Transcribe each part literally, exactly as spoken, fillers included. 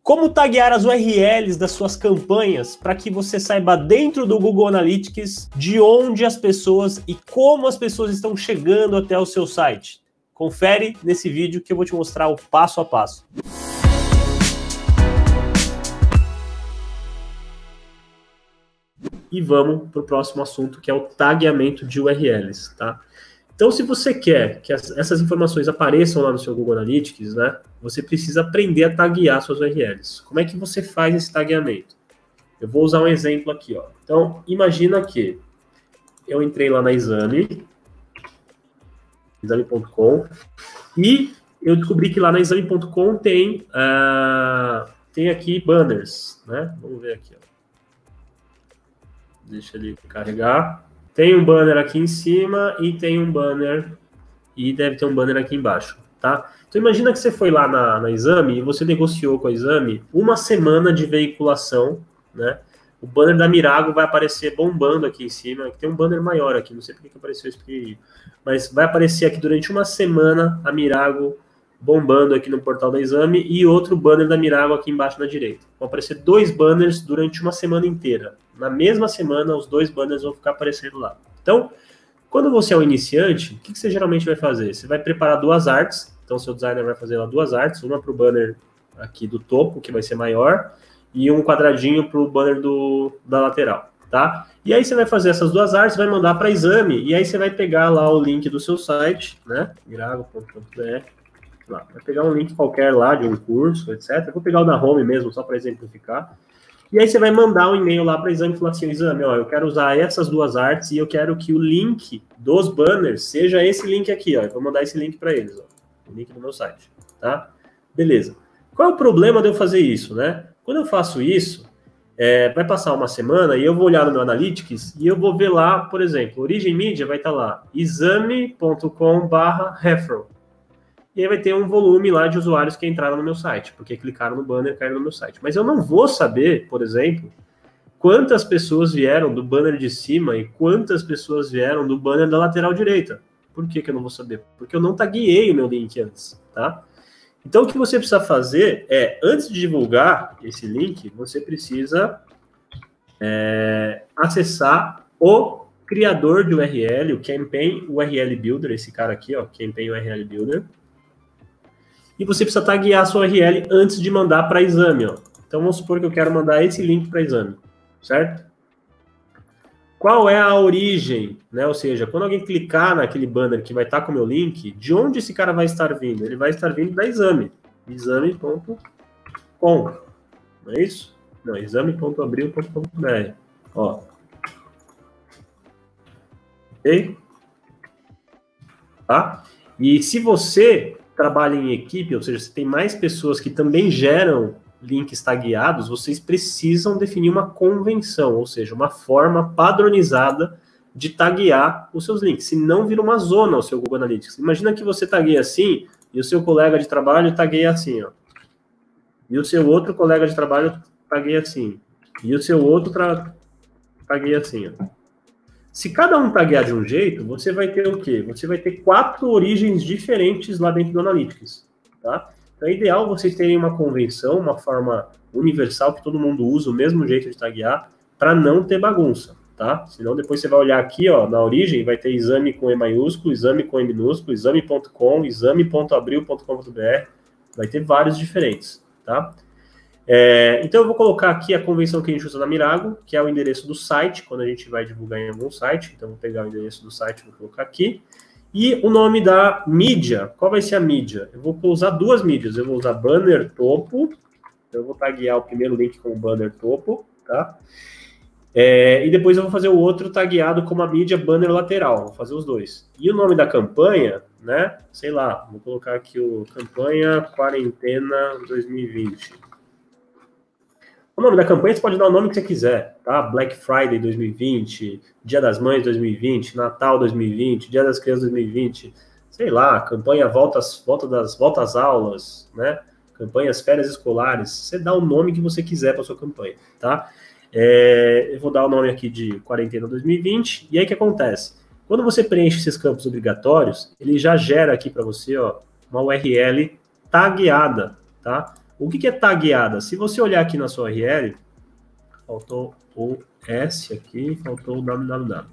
Como taguear as U R Ls das suas campanhas para que você saiba dentro do Google Analytics de onde as pessoas e como as pessoas estão chegando até o seu site? Confere nesse vídeo que eu vou te mostrar o passo a passo. E vamos para o próximo assunto, que é o tagueamento de U R Ls, tá? Então, se você quer que as, essas informações apareçam lá no seu Google Analytics, né, você precisa aprender a taguear suas U R Ls. Como é que você faz esse tagueamento? Eu vou usar um exemplo aqui, ó. Então, imagina que eu entrei lá na Exame, exame ponto com, e eu descobri que lá na exame ponto com tem, uh, tem aqui banners, né? Vamos ver aqui, ó. Deixa ele carregar. Tem um banner aqui em cima e tem um banner, e deve ter um banner aqui embaixo, tá? Então imagina que você foi lá na, na Exame e você negociou com a Exame uma semana de veiculação, né? O banner da Mirago vai aparecer bombando aqui em cima, tem um banner maior aqui, não sei porque que apareceu isso aqui, mas vai aparecer aqui durante uma semana a Mirago bombando aqui no portal da Exame e outro banner da Mirago aqui embaixo na direita. Vão aparecer dois banners durante uma semana inteira. Na mesma semana, os dois banners vão ficar aparecendo lá. Então, quando você é um iniciante, o que você geralmente vai fazer? Você vai preparar duas artes. Então, seu designer vai fazer lá duas artes. Uma para o banner aqui do topo, que vai ser maior, e um quadradinho para o banner do, da lateral, tá? E aí você vai fazer essas duas artes, vai mandar para Exame, e aí você vai pegar lá o link do seu site, né? mirago ponto com ponto br. Lá. Vai pegar um link qualquer lá de um curso, etcétera. Vou pegar o da Home mesmo, só para exemplificar. E aí você vai mandar um e-mail lá para o Exame e falar assim, Exame, ó, eu quero usar essas duas artes e eu quero que o link dos banners seja esse link aqui, ó. Eu vou mandar esse link para eles, ó. O link do meu site, tá? Beleza. Qual é o problema de eu fazer isso, né? Quando eu faço isso, é, vai passar uma semana e eu vou olhar no meu Analytics e eu vou ver lá, por exemplo, Origem Mídia vai estar lá, exame ponto com barra referral. E aí vai ter um volume lá de usuários que entraram no meu site, porque clicaram no banner e caíram no meu site. Mas eu não vou saber, por exemplo, quantas pessoas vieram do banner de cima e quantas pessoas vieram do banner da lateral direita. Por que que eu não vou saber? Porque eu não tagueei o meu link antes, tá? Então, o que você precisa fazer é, antes de divulgar esse link, você precisa é, acessar o criador de U R L, o Campaign U R L Builder, esse cara aqui, ó, Campaign U R L Builder. E você precisa taguear a sua U R L antes de mandar para Exame, ó. Então, vamos supor que eu quero mandar esse link para Exame, certo? Qual é a origem, né? Ou seja, quando alguém clicar naquele banner que vai estar com o meu link, de onde esse cara vai estar vindo? Ele vai estar vindo da Exame, exame ponto com, não é isso? Não, exame ponto abril ponto com ponto br, ó. Ok? Tá? E se você trabalha em equipe, ou seja, você tem mais pessoas que também geram links tagueados, vocês precisam definir uma convenção, ou seja, uma forma padronizada de taguear os seus links, senão vira uma zona o seu Google Analytics. Imagina que você tagueia assim, e o seu colega de trabalho tagueia assim, ó. E o seu outro colega de trabalho tagueia assim. E o seu outro tra... tagueia assim, ó. Se cada um taguear de um jeito, você vai ter o quê? Você vai ter quatro origens diferentes lá dentro do Analytics, tá? Então é ideal vocês terem uma convenção, uma forma universal que todo mundo usa, o mesmo jeito de taguear, para não ter bagunça, tá? Senão depois você vai olhar aqui, ó, na origem, vai ter exame com E maiúsculo, exame com E minúsculo, exame ponto com, exame ponto abril ponto com ponto br, vai ter vários diferentes, tá? É, então eu vou colocar aqui a convenção que a gente usa na Mirago, que é o endereço do site, quando a gente vai divulgar em algum site. Então eu vou pegar o endereço do site e vou colocar aqui. E o nome da mídia, qual vai ser a mídia? Eu vou usar duas mídias, eu vou usar banner topo, então eu vou taguear o primeiro link com o banner topo, tá? É, e depois eu vou fazer o outro tagueado como a mídia banner lateral, vou fazer os dois. E o nome da campanha, né, sei lá, vou colocar aqui o campanha quarentena dois mil e vinte. O nome da campanha você pode dar o nome que você quiser, tá? Black Friday dois mil e vinte, Dia das Mães dois mil e vinte, Natal dois mil e vinte, Dia das Crianças dois mil e vinte, sei lá, campanha volta, volta das volta às aulas, né? Campanhas férias escolares, você dá o nome que você quiser para sua campanha, tá? É, eu vou dar o nome aqui de Quarentena dois mil e vinte, e aí o que acontece? Quando você preenche esses campos obrigatórios, ele já gera aqui para você, ó, uma U R L tagueada, tá? O que, que é tagueada? Se você olhar aqui na sua U R L, faltou o S aqui, faltou o www.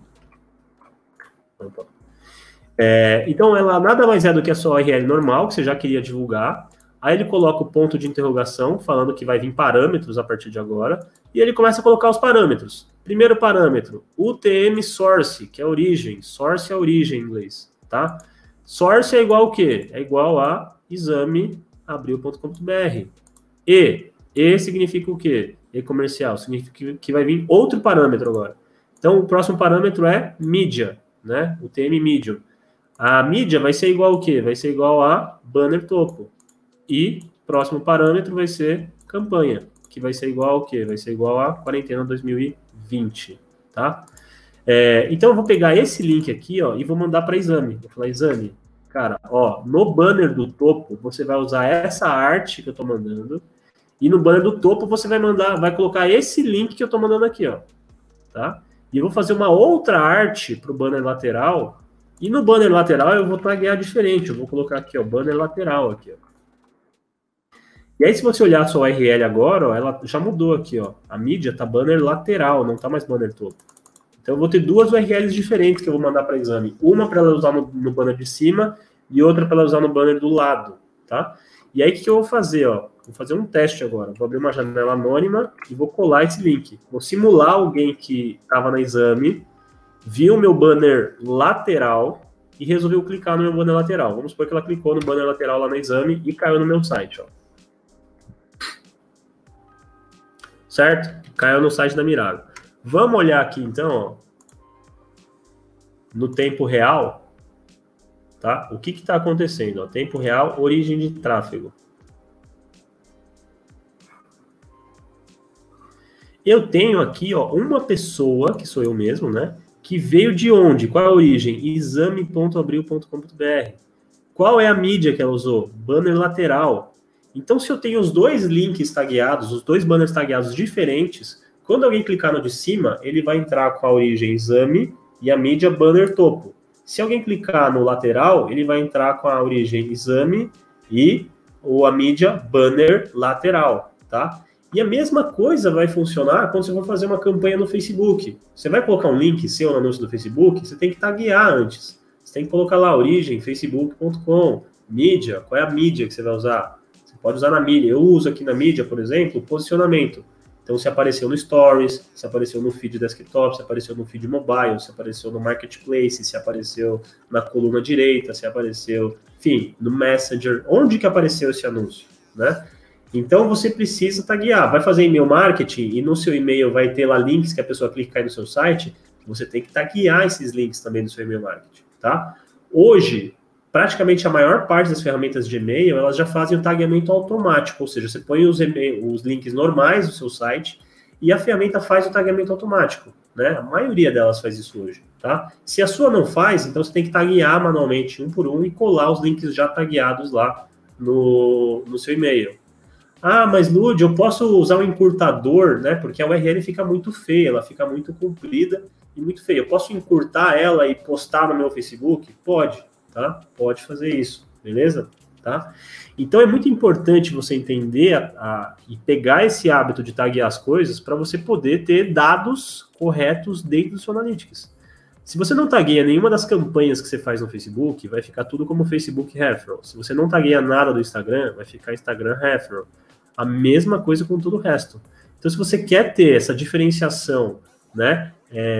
É, então, ela nada mais é do que a sua U R L normal, que você já queria divulgar. Aí ele coloca o ponto de interrogação, falando que vai vir parâmetros a partir de agora. E ele começa a colocar os parâmetros. Primeiro parâmetro, U T M source, que é a origem. Source é a origem em inglês, tá? Source é igual ao quê? É igual a exame abril ponto com ponto br. E, E significa o quê? E comercial, significa que vai vir outro parâmetro agora. Então, o próximo parâmetro é mídia, né? O T M medium. A mídia vai ser igual ao quê? Vai ser igual a banner topo. E próximo parâmetro vai ser campanha, que vai ser igual ao quê? Vai ser igual a quarentena dois mil e vinte, tá? É, então, eu vou pegar esse link aqui, ó, e vou mandar para exame. Vou falar, exame, cara, ó, no banner do topo, você vai usar essa arte que eu tô mandando, e no banner do topo você vai mandar, vai colocar esse link que eu tô mandando aqui, ó, tá? E eu vou fazer uma outra arte pro banner lateral, e no banner lateral eu vou taguear diferente, eu vou colocar aqui, ó, banner lateral aqui, ó. E aí, se você olhar a sua U R L agora, ó, ela já mudou aqui, ó. A mídia tá banner lateral, não tá mais banner topo. Então, eu vou ter duas U R Ls diferentes que eu vou mandar para exame. Uma para ela usar no, no banner de cima e outra para ela usar no banner do lado, tá? E aí, o que, que eu vou fazer, ó? Vou fazer um teste agora. Vou abrir uma janela anônima e vou colar esse link. Vou simular alguém que estava na exame, viu o meu banner lateral e resolveu clicar no meu banner lateral. Vamos supor que ela clicou no banner lateral lá na exame e caiu no meu site, ó. Certo? Caiu no site da Mirago. Vamos olhar aqui, então, ó, no tempo real, tá? O que está acontecendo? Ó, tempo real, origem de tráfego. Eu tenho aqui, ó, uma pessoa, que sou eu mesmo, né? Que veio de onde? Qual é a origem? exame ponto abril ponto com ponto br. Qual é a mídia que ela usou? Banner lateral. Então, se eu tenho os dois links tagueados, os dois banners tagueados diferentes, quando alguém clicar no de cima, ele vai entrar com a origem exame e a mídia banner topo. Se alguém clicar no lateral, ele vai entrar com a origem exame e ou a mídia banner lateral, tá? E a mesma coisa vai funcionar quando você for fazer uma campanha no Facebook. Você vai colocar um link seu no anúncio do Facebook, você tem que taguear antes. Você tem que colocar lá origem, facebook ponto com, mídia, qual é a mídia que você vai usar? Pode usar na mídia. Eu uso aqui na mídia, por exemplo, posicionamento. Então, se apareceu no Stories, se apareceu no feed desktop, se apareceu no feed mobile, se apareceu no Marketplace, se apareceu na coluna direita, se apareceu, enfim, no Messenger. Onde que apareceu esse anúncio, né? Então, você precisa taguear. Vai fazer e-mail marketing e no seu e-mail vai ter lá links que a pessoa clica aí no seu site. Você tem que taguear esses links também no seu e-mail marketing, tá? Hoje, praticamente a maior parte das ferramentas de e-mail, elas já fazem o tagueamento automático, ou seja, você põe os, os links normais do seu site e a ferramenta faz o tagueamento automático, né? A maioria delas faz isso hoje, tá? Se a sua não faz, então você tem que taguear manualmente um por um e colar os links já tagueados lá no, no seu e-mail. Ah, mas Lud, eu posso usar um encurtador, né? Porque a U R L fica muito feia, ela fica muito comprida e muito feia. Eu posso encurtar ela e postar no meu Facebook? Pode. Tá? Pode fazer isso, beleza? Tá? Então é muito importante você entender a, a, e pegar esse hábito de taguear as coisas para você poder ter dados corretos dentro do seu Analytics. Se você não tagueia nenhuma das campanhas que você faz no Facebook, vai ficar tudo como Facebook Referral. Se você não tagueia nada do Instagram, vai ficar Instagram Referral. A mesma coisa com todo o resto. Então, se você quer ter essa diferenciação, né,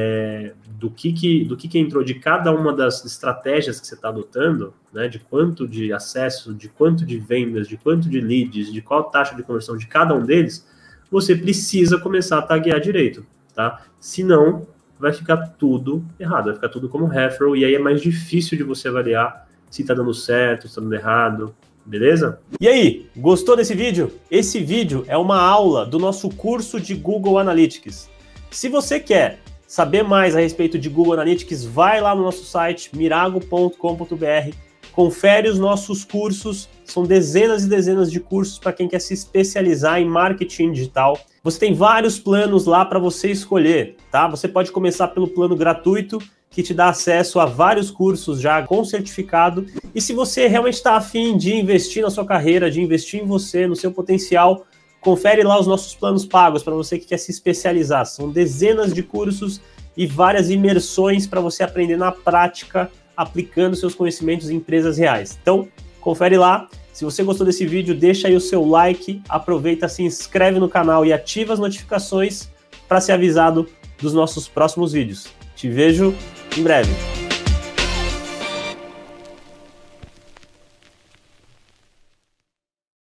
é, do, que, que, do que, que entrou de cada uma das estratégias que você está adotando, né, de quanto de acesso, de quanto de vendas, de quanto de leads, de qual taxa de conversão de cada um deles, você precisa começar a taguear direito, tá? Senão, vai ficar tudo errado, vai ficar tudo como referral, e aí é mais difícil de você avaliar se está dando certo, se está dando errado, beleza? E aí, gostou desse vídeo? Esse vídeo é uma aula do nosso curso de Google Analytics. Se você quer saber mais a respeito de Google Analytics, vai lá no nosso site, mirago ponto com ponto br, confere os nossos cursos, são dezenas e dezenas de cursos para quem quer se especializar em marketing digital. Você tem vários planos lá para você escolher, tá? Você pode começar pelo plano gratuito, que te dá acesso a vários cursos já com certificado. E se você realmente está afim de investir na sua carreira, de investir em você, no seu potencial, confere lá os nossos planos pagos para você que quer se especializar. São dezenas de cursos e várias imersões para você aprender na prática, aplicando seus conhecimentos em empresas reais. Então, confere lá. Se você gostou desse vídeo, deixa aí o seu like, aproveita, se inscreve no canal e ativa as notificações para ser avisado dos nossos próximos vídeos. Te vejo em breve.